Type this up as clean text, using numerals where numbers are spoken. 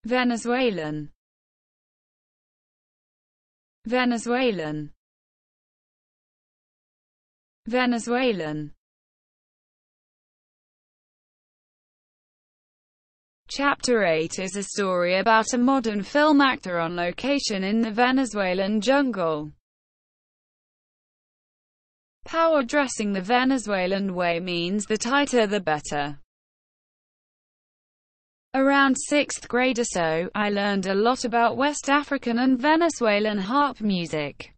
Venezuelan, Venezuelan, Venezuelan. Chapter 8 is a story about a modern film actor on location in the Venezuelan jungle. Power dressing the Venezuelan way means the tighter the better. Around 6th grade or so, I learned a lot about West African and Venezuelan harp music.